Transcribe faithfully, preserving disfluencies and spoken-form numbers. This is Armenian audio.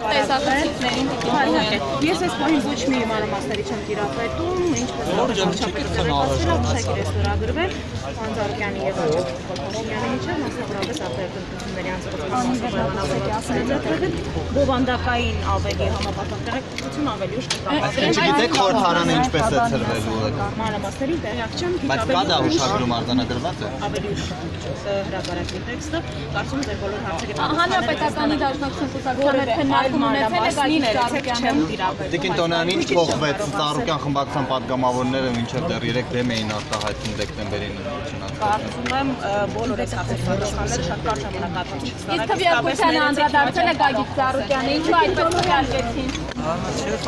տեսակցություններին ես այս պահին ոչ մի մանրամասների չեմ տիրապետում, ինչպես ստորագրվել Խանձարյանի եւ Փաշինյանի միջեւ մասնավորապես արտահայտությունների անձնական բովանդակային ավելի համապատասխան տեղեկատվություն ավելի ուշ Չգիտեք խորհրդարանը ինչպես է ծրվելու մանրամասների տեղյակ չեմ բայց կա դա ուշագրում արձանագրված է ավելի ուշ հրապարակի տեքստը կարծում եմ բոլոր հարցերի Հանրապետականի դաշնակցություն կուսակցության քննարկում ունեցել է Գագիկ Ծառուկյանը Տիկին Տոնյանին ինչ փոխվեց Ծառուկյան խմբակցության պատգամավորները մինչև դեռ երեք դեմ էին արտահայտում դեկտեմբերին Կարծում եմ բոլոր այս հարցերը շատ կարճ ժամանակահատված Իսկ քվեարկությանը անդրադարձել է Գագիկ Ծառուկյանը ինչու այդպես քվեարկեցին